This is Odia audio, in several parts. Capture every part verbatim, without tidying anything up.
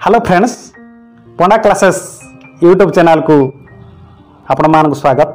Hello friends, Panda classes YouTube channel को आपण मानक स्वागत।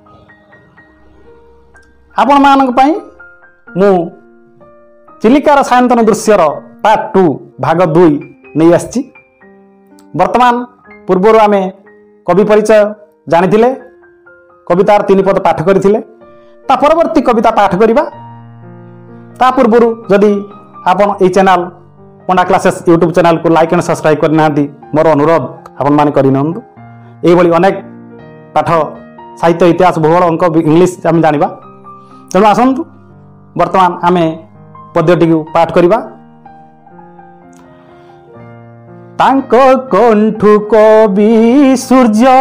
आपण मानक पई मु चिलिकार सायंतन दृश्यर पार्ट टू भाग दुई नहीं आसी। वर्तमान पूर्वर आमे कवि परिचय जानिथिले, कवितार तीन पद पाठ करथिले। ता परवर्ती कविता पाठ करिबा। ता पूर्वर जदि आपण ए channel Panda classes YouTube channel को लाइक एंड सब्सक्राइब करना मोर अनुरोध आपण माने करि नंदु। एई भली अनेक पाठ साहित्य इतिहास भूगोल अंक इंग्लिश आम जानिबा। तेणु आसंतु वर्तमान आमे पद्यटी को पाठ करिबा। तांको कंठु कवि सूर्य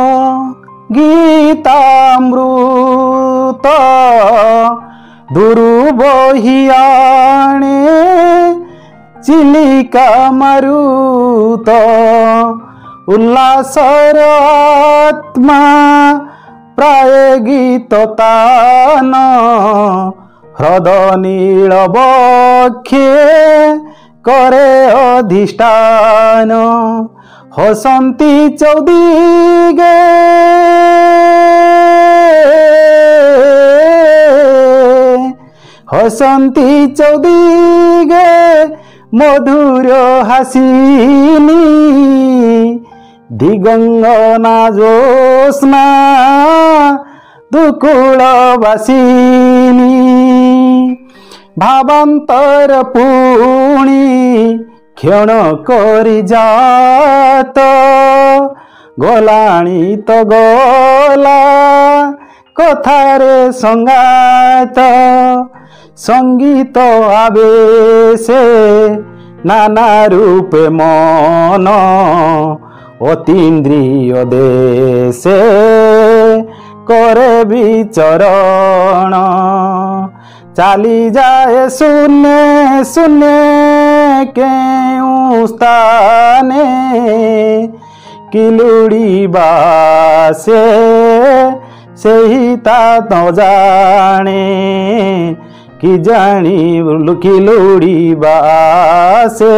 गीतामृत दुरु बहियाणे चिलिका मारुत उल्लासर आत्मा प्राय गीत तान ह्रद नील बक्षे करे अधिष्ठान हसंती चौदिगे हसंती चौदिगे मधुर हासिनी दिगंगना जोस्ना दुकुल वासिनी भावांतर पुणी क्षण करी जात गलाणी तो गला कथारे संगात संगीत आवेशे नाना रूपे मन अतीन्द्रिय देशे करे विचरण चाली जाए शून्य शून्य केउ स्थाने किलुड़ी बासे सही ता न जाने कि जानी किलुड़ी बासे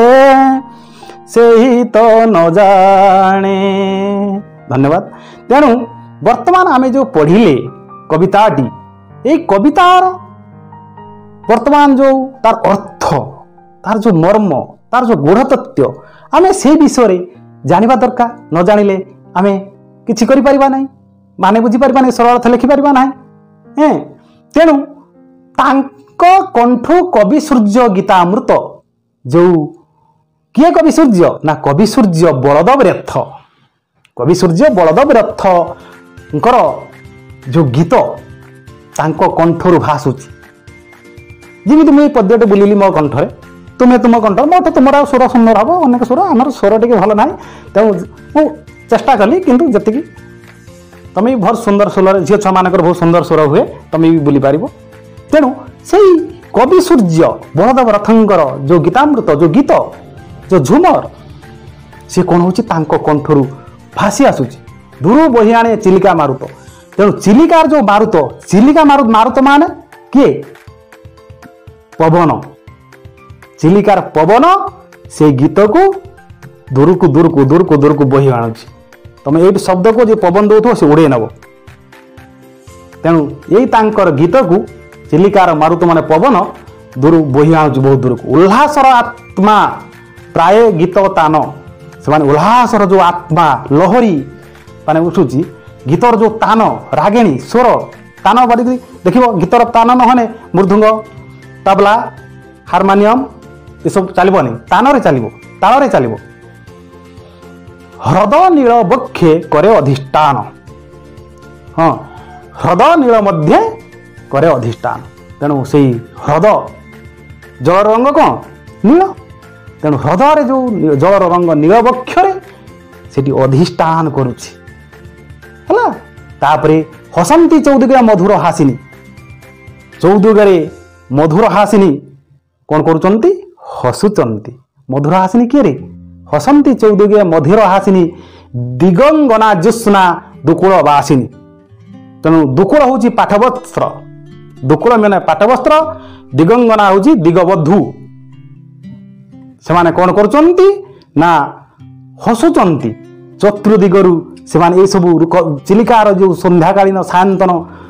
सही तो न जाने। धन्यवाद। तेणु वर्तमान आमे जो पढ़िले कविताटी, ये कवितार वर्तमान जो तार अर्थ, तार जो मर्म, तार जो गूढ़ तत्व आमे से विषय जानिबा दरकार। न जानिले आमे किछि करि परिबा नाही, माने बुझी परिबा नाही, सरल अर्थ लिखि परिबा नाही। हैं तेणु तांको कंठु कवि सूर्य गीतामृत, जो किए कवि सूर्य ना कवि सूर्य बलदेव रथ, कवि सूर्य बलदेव रथंकर जो गीत तांको कंठरु भासुची। जिमिति मुई पद्यटे बुलिली मो कंठरे, तुमे तुम कंठ मोट तुमर स्वर सुंदर हम, अनेक स्वर आमर स्वर टे भल ना। तेणु मु चेष्टा कली, किंतु जतिकी तमें बहुत सुंदर स्वर, झील छुआ मानकर बहुत सुंदर स्वर हुए, तमें भी बुली पारिबो। तेणु से कवि सूर्य बलदेव रथंकर जो गीतामृत, जो गीत, जो झुमर, सी कौन होची तांको कंठरु भासी आसुची। दूर बहियाणे चिलिका मारुत। तेणु चिलिकार जो मारुत, चिलिका मारुत, मारुत माने किए? पवन। चिलिकार पवन से गीत को दूर को दूर को दूर को दूर को बही आणुची। तमे एई शब्द को जो पवन दउथो से उड़े नबो। तेणु यही तांकर गीत को चिलिकार मारुत माने पवन दूर बही आणुची, बहुत दूर को। उल्लासर आत्मा प्राय गीत तान, से माने उल्लासर जो आत्मा लहरी माने उठुची, गीतर जो तान रागिणी स्वर तान बारी देखिबो। गीतर तान नहने मृदुंग, तबला, हारमोनियम ये सब चलिबो नहीं, तान रे चलिबो, ताल रे चलिबो। ह्रद नील बक्षे करे अधिष्ठान। हाँ, ह्रद नील मध्य करे अधिष्ठान। तेणु से ह्रद जल रंग कौन? नील। तेणु ह्रदरे जो जलर रंग नील बक्षरे सेठी अधिष्ठान करुछि हला। तापरे हसंती चौदिगे मधुर हासिनी, चौदिगे मधुर हासिनी कौन करुचंती? हसुचंती। मधुर हासिनी किए रे? हसंती चौदिगे मधुर हासिनी दिगंगना ज्योत्स्ना दुकुल वासिनी। तेणु दुकुल होची पाठवस्त्र, दुकुल माने पाठवस्त्र, दिगंगना होची दिगबधू। से माने कौन करुचंती ନା ହସୁଛନ୍ତି। ଚତୁର୍ଦିଗରୁ ସେମାନେ ଏସବୁ ଚିଲିକାର ଯେଉଁ ସନ୍ଧ୍ୟାକାଳୀନ ସାୟନ୍ତନ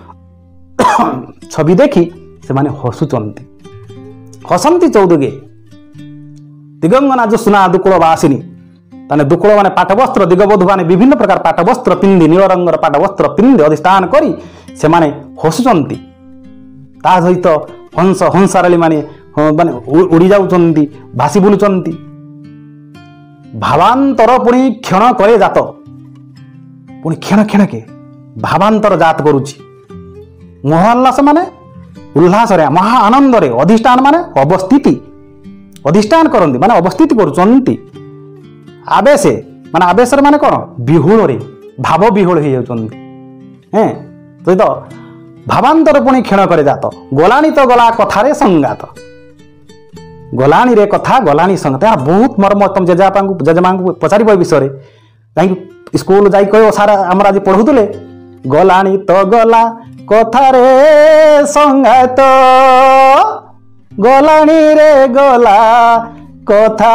ଛବି ଦେଖି ସେମାନେ ହସୁଛନ୍ତି। ହସନ୍ତି ଚୌଦୁକେ ଦିଗଙ୍ଗନା ଜୋତ୍ସ୍ନା ଦୁକୁଳ ବାସିନୀ। ତାହେଲେ ଦୁକୁଳ ମାନେ ପାଟବସ୍ତ୍ର, ଦିଗବଧୂ ମାନେ ବିଭିନ୍ନ ପ୍ରକାର ପାଟବସ୍ତ୍ର ପିନ୍ଧି, ନୀଳ ରଙ୍ଗର ପାଟବସ୍ତ୍ର ପିନ୍ଧି ଅଧିଷ୍ଠାନ କରି ସେମାନେ ହସୁଛନ୍ତି। ତା ସହିତ ହଂସ ହଂସାରଳୀ ମାନେ ମାନେ ଉଡ଼ି ଯାଉଛନ୍ତି, ଭାସି ବୁଲୁଛନ୍ତି। ଭାବାନ୍ତର ପୁଣି କ୍ଷଣ କରେ ଜାତ, ପୁଣି କ୍ଷଣ କ୍ଷଣକେ ଭାବାନ୍ତର ଜାତ କରୁଛି। ମୋହଲ୍ଲାସ ମାନେ ଉଲ୍ଲାସରେ, ମହା ଆନନ୍ଦରେ, ଅଧିଷ୍ଠାନ ମାନେ ଅବସ୍ଥିତି, ଅଧିଷ୍ଠାନ କରନ୍ତି ମାନେ ଅବସ୍ଥିତି କରୁଛନ୍ତି। ଆବେଶେ ମାନେ ଆବେଶରେ ମାନେ କ'ଣ? ବିହୁଳରେ, ଭାବ ବିହୁଳ ହେଇଯାଉଛନ୍ତି। ହେଁ ସହିତ ଭାବାନ୍ତର ପୁଣି କ୍ଷଣ କରେ ଜାତ, ଗଲାଣି ତ ଗଲା କଥାରେ ସଂଗାତ। ଗଲାଣିରେ କଥା, ଗଲାଣି ସଂଗାତ। ଏହା ବହୁତ ମର୍ମ। ତମ ଜେଜେବାପାଙ୍କୁ ଜେଜେମାଙ୍କୁ ପଚାରିବ ଏ ବିଷୟରେ। କାହିଁକି ସ୍କୁଲ ଯାଇ କହିବ ସାର୍ ଆମର ଆଜି ପଢ଼ୁଥିଲେ, ଗଲାଣି ତ ଗଲା କଥାରେ ସଂଗାତ, ଗଲାଣିରେ ଗଲା କଥା।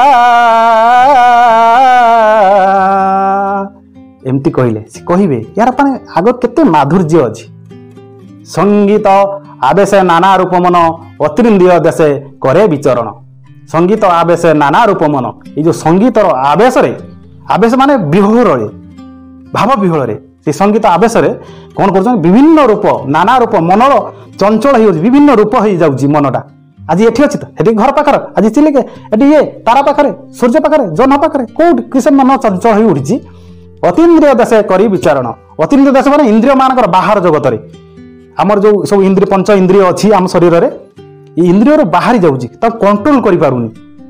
ଏମିତି କହିଲେ ସେ କହିବେ ଏହାର ମାନେ ଆଗ କେତେ ମାଧୁର୍ଯ୍ୟ ଅଛି। ସଙ୍ଗୀତ ଆବେଶେ ନାନା ରୂପ ମନ, ଅତୀନ୍ଦ୍ରିୟ ଦେଶେ କରେ ବିଚରଣ। ସଙ୍ଗୀତ ଆବେଶେ ନାନା ରୂପ ମନ, ଏଇ ଯେଉଁ ସଙ୍ଗୀତର ଆବେଶରେ, ଆବେଶ ମାନେ ବିହୋଳରେ, ଭାବ ବିହୋଳରେ, ସେ ସଙ୍ଗୀତ ଆବେଶରେ କ'ଣ କରୁଛନ୍ତି? ବିଭିନ୍ନ ରୂପ, ନାନା ରୂପ, ମନର ଚଞ୍ଚଳ ହେଇଯାଉଛି, ବିଭିନ୍ନ ରୂପ ହେଇଯାଉଛି ମନଟା। ଆଜି ଏଠି ଅଛି ତ, ଏଠି ଘର ପାଖରେ, ଆଜି ଚିଲିକେ, ଏଠି ଇଏ ତାରା ପାଖରେ, ସୂର୍ଯ୍ୟ ପାଖରେ, ଜହ୍ନ ପାଖରେ, କୋଉଠି କିସ ମନ ଚଞ୍ଚଳ ହେଇ ଉଠିଛି। ଅତୀନ୍ଦ୍ରିୟ ଦେଶେ କରି ବିଚାରଣ। ଅତୀନ୍ଦ୍ରିୟ ଦେଶ ମାନେ ଇନ୍ଦ୍ରିୟ ମାନଙ୍କର ବାହାର ଜଗତରେ, ଆମର ଯେଉଁ ସବୁ ଇନ୍ଦ୍ରିୟ ପଞ୍ଚ ଇନ୍ଦ୍ରିୟ ଅଛି ଆମ ଶରୀରରେ, ଏ ଇନ୍ଦ୍ରିୟରୁ ବାହାରି ଯାଉଛି, ତାକୁ କଣ୍ଟ୍ରୋଲ କରିପାରୁନି।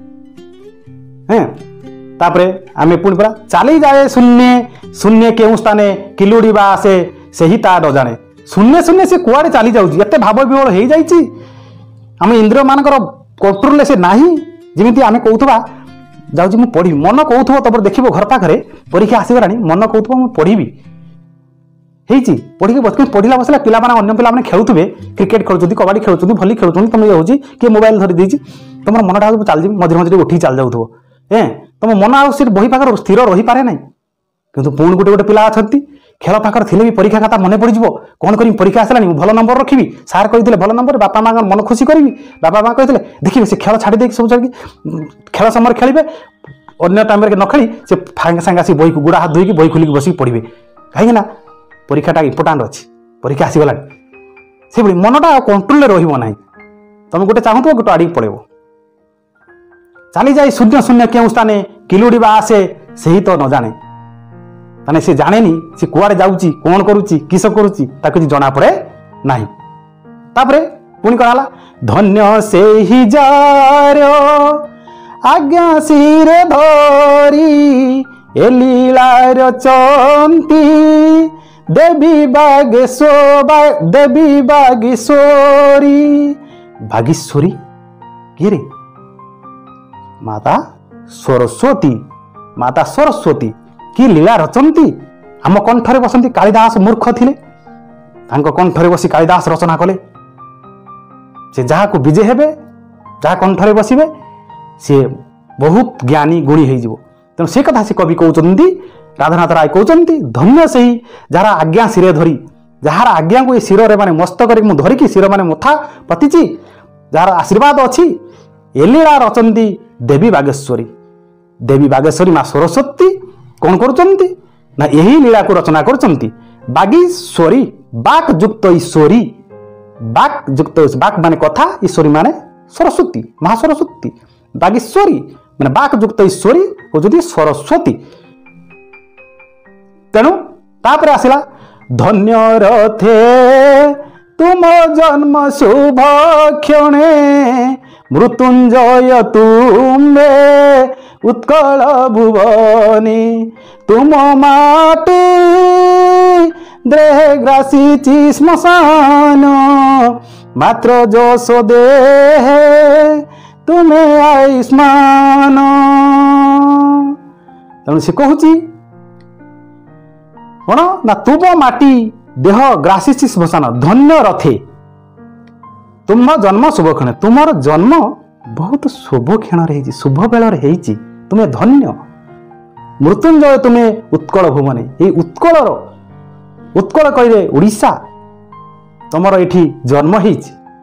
ହେଁ ତାପରେ ଆମେ ପୁଣି ପରା ଚାଲିଯାଏ ଶୂନ୍ୟ, ଶୂନ୍ୟ କେଉଁ ସ୍ଥାନେ କିଲୁଡ଼ିବା ଆସେ ସେହି ତା ନ ଜାଣେ। ଶୂନ୍ୟ ଶୂନ୍ୟ ସେ କୁଆଡ଼େ ଚାଲି ଯାଉଛି, ଏତେ ଭାବ ବିହୋଳ ହେଇଯାଇଛି। ଆମ ଇନ୍ଦ୍ରିୟ ମାନଙ୍କର କଣ୍ଟ୍ରୋଲରେ ସେ ନାହିଁ। ଯେମିତି ଆମେ କହୁଥିବା ଯାଉଛି ମୁଁ ପଢ଼ିବି, ମନ କହୁଥିବ, ତାପରେ ଦେଖିବ ଘର ପାଖରେ ପରୀକ୍ଷା ଆସିଗଲାଣି, ମନ କହୁଥିବ ମୁଁ ପଢ଼ିବି, ହେଇଛି ପଢ଼ିକି ବସିକି ପଢ଼ିଲା ବସିଲା ପିଲାମାନେ, ଅନ୍ୟ ପିଲାମାନେ ଖେଳୁଥିବେ, କ୍ରିକେଟ ଖେଳୁଛନ୍ତି, କବାଡ଼ି ଖେଳୁଛନ୍ତି, ଭଲି ଖେଳୁଛନ୍ତି, ତମେ ହେଉଛି କିଏ ମୋବାଇଲ ଧରି ଦେଇଛି, ତମର ମନଟା ଆଉ ଚାଲିଯିବ, ମଝିରେ ମଝିରେ ଉଠିକି ଚାଲି ଯାଉଥିବ। ଏଁ ତମ ମନ ଆଉ ସେ ବହି ପାଖରେ ସ୍ଥିର ରହିପାରେ ନାହିଁ। କିନ୍ତୁ ପୁଣି ଗୋଟେ ଗୋଟେ ପିଲା ଅଛନ୍ତି ଖେଳ ପାଖରେ ଥିଲେ ବି ପରୀକ୍ଷା ଖାତା ମନେ ପଡ଼ିଯିବ, କ'ଣ କରିବି, ପରୀକ୍ଷା ଆସିଲାଣି ମୁଁ ଭଲ ନମ୍ବର ରଖିବି, ସାର୍ କହିଥିଲେ ଭଲ ନମ୍ବର, ବାପା ମାଆଙ୍କ ମନ ଖୁସି କରିବି, ବାପା ମା କହିଥିଲେ ଦେଖିବେ, ସେ ଖେଳ ଛାଡ଼ି ଦେଇକି ସବୁ ଛାଡ଼ିକି ଖେଳ ସମୟରେ ଖେଳିବେ, ଅନ୍ୟ ଟାଇମ୍ରେ ନ ଖେଳି ସେ ସାଙ୍ଗେ ସାଙ୍ଗେ ଆସି ବହିକୁ ଗୋଡ଼ ହାତ ଧୋଇକି ବହି ଖୋଲିକି ବସିକି ପଢ଼ିବେ। କାହିଁକି ନା ପରୀକ୍ଷାଟା ଇମ୍ପୋର୍ଟାଣ୍ଟ ଅଛି, ପରୀକ୍ଷା ଆସିଗଲାଣି। ସେଭଳି ମନଟା ଆଉ କଣ୍ଟ୍ରୋଲରେ ରହିବ ନାହିଁ। ତମେ ଗୋଟେ ଚାହୁଁଥିବ ଗୋଟେ ଆଡ଼ିକି ପଳେଇବ। ଚାଲିଯାଏ ଶୂନ୍ୟ ଶୂନ୍ୟ କେଉଁ ସ୍ଥାନେ କିଲୁଡ଼ିବା ଆସେ ସେହି ତ ନ ଜାଣେ। ମାନେ ସେ ଜାଣେନି ସେ କୁଆଡ଼େ ଯାଉଛି, କ'ଣ କରୁଛି, କିସ କରୁଛି, ତାକୁ କିଛି ଜଣାପଡ଼େ ନାହିଁ। ତାପରେ ପୁଣି କ'ଣ ହେଲା? ଧନ୍ୟ ସେହି ଯାର ଆଜ୍ଞା ଶିରେ ଧରି ଏ ଲୀଳା ରଚନ୍ତି ଦେବୀ ବାଗେଶ୍ୱର, ଦେବୀ ବାଗେଶ୍ୱରୀ। ବାଗେଶ୍ୱରୀ କିଏ ରେ? ମାତା ସରସ୍ୱତୀ। ମାତା ସରସ୍ୱତୀ କି ଲୀଳା ରଚନ୍ତି, ଆମ କଣ୍ଠରେ ବସନ୍ତି। କାଳିଦାସ ମୂର୍ଖ ଥିଲେ, ତାଙ୍କ କଣ୍ଠରେ ବସି କାଳିଦାସ ରଚନା କଲେ। ସେ ଯାହାକୁ ବିଜେ ହେବେ, ଯାହା କଣ୍ଠରେ ବସିବେ, ସିଏ ବହୁତ ଜ୍ଞାନୀ ଗୁଣୀ ହେଇଯିବ। ତେଣୁ ସେ କଥା ସେ କବି କହୁଛନ୍ତି, ରାଧାନାଥ ରାୟ କହୁଛନ୍ତି, ଧନ୍ୟ ସେହି ଯାହାର ଆଜ୍ଞା ଶିରେ ଧରି, ଯାହାର ଆଜ୍ଞାକୁ ଏ ଶିରରେ ମାନେ ମସ୍ତକରେ ମୁଁ ଧରିକି ଶିର ମାନେ ମଥା ପତିଛି, ଯାହାର ଆଶୀର୍ବାଦ ଅଛି, ଏ ଲୀଳା ରଚନ୍ତି ଦେବୀ ବାଗେଶ୍ୱରୀ। ଦେବୀ ବାଗେଶ୍ୱରୀ ମା ସରସ୍ୱତୀ କ'ଣ କରୁଛନ୍ତି ନା ଏହି ଲୀଳାକୁ ରଚନା କରୁଛନ୍ତି। ବାଗୀଶ୍ୱରୀ ବାକ୍ ଯୁକ୍ତ ଈଶ୍ୱରୀ, ବାକ୍ ଯୁକ୍ତ, ବାକ୍ ମାନେ କଥା, ଈଶ୍ୱରୀ ମାନେ ସରସ୍ୱତୀ, ମା ସରସ୍ୱତୀ। ବାଗୀଶ୍ୱରୀ ମାନେ ବାକ୍ ଯୁକ୍ତ ଈଶ୍ୱରୀ ହଉଛନ୍ତି ସରସ୍ୱତୀ। ତେଣୁ ତାପରେ ଆସିଲା ଧନ୍ୟ ରଥେ ତୁମ ଜନ୍ମ ଶୁଭ କ୍ଷଣେ ମୃତ୍ୟୁଞ୍ଜୟ ତୁମେ ଉତ୍କଳ ଭୁବନି ତୁମ ମାଟି ଦେହ ଗ୍ରାସିଛି ଶ୍ମଶାନ ମାତ୍ର ଯଶ ଦେହେ ତୁମେ ଆୟୁଷ୍ମାନ। ତେଣୁ ସେ କହୁଛି କ'ଣ ନା ତୁମ ମାଟି ଦେହ ଗ୍ରାସିଛି ଶ୍ମଶାନ, ଧନ୍ୟ ରଥେ ତୁମ ଜନ୍ମ ଶୁଭ କ୍ଷଣ। ତୁମର ଜନ୍ମ ବହୁତ ଶୁଭ କ୍ଷଣରେ ହେଇଛି, ଶୁଭ ବେଳରେ ହେଇଛି, ତୁମେ ଧନ୍ୟ। मृत्युंजय तुमे उत्कल भुवने ये उत्कलर उत्कल कहे ओडिशा तुमर ये जन्म हो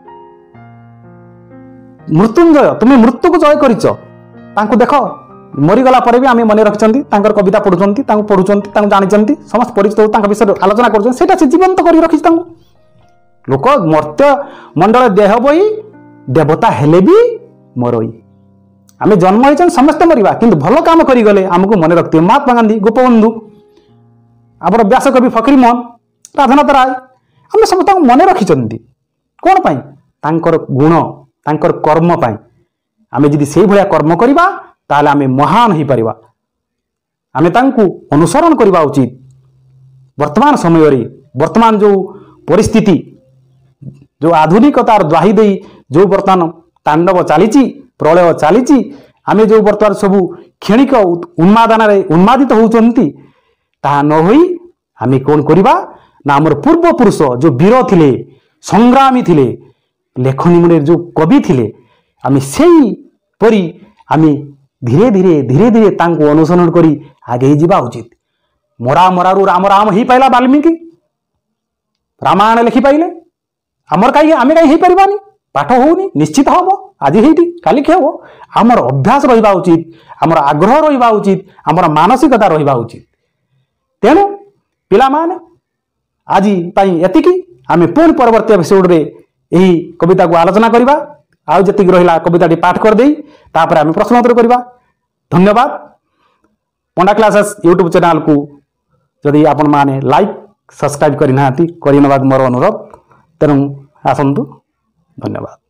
मृत्युंजय तुम्हें मृत्यु को जय कर देख मरीगला पर भी आम मन रखिंट कविता पढ़ुंट पढ़ुंट जानी समस्त परिचित विषय आलोचना कर जीवंत कर रखी लोक मर्त्य मंडल देह बही देवता हेले भी मरई आम जन्म हो समस्ते मरवा कि भल कम करगले आमको मन रखते महात्मा गांधी गोपबंधु आमर व्यास कवि फकीरमोहन राधानाथ राय आम समस्त मन रखिंट कौन पाई तांकर गुण तांकर कर्म पाई आम जदि से भाया कर्म करवा ताहले आम महान हो पार आम अनुसरण करवा उचित वर्तमान समय रे वर्तमान जो परिस्थिति जो आधुनिकतार द्वाही दे जो बर्तमान तांडव चली प्रलय चली आम जो बर्तमान सबू क्षणिक उन्मादन उन्मादित होती ताहा न होई आम कौन करवा ना आमर पूर्वपुरुष जो वीर थिले संग्रामी थिले लेखनी मुने जो कवि थिले आम से परी आम धीरे धीरे धीरे धीरे तांको अनुसरण करी आगे जावा उचित मरा मरारू राम राम ही पाइला वाल्मीकि रामायण लिखि पाइले आमर कहीं आम कहीं हो पारानी पाठ होनी निश्चित हम आज ही काली हम आमर अभ्यास रहा उचित आमर आग्रह रहा उचित आमर मानसिकता रहा उचित तेणु पिला माने आज एतिकी आम पुणी परवर्ती एपिसोड रे यही कविता को आलोचना करवा आउ जी रहा कविता पाठ करदे तापर आम प्रश्नोत्तर करवा धन्यवाद पंडा क्लासेस यूट्यूब चैनल को जदि आपण माने लाइक सब्सक्राइब करना करने मोर अनुरोध तेणु आसतु धन्यवाद।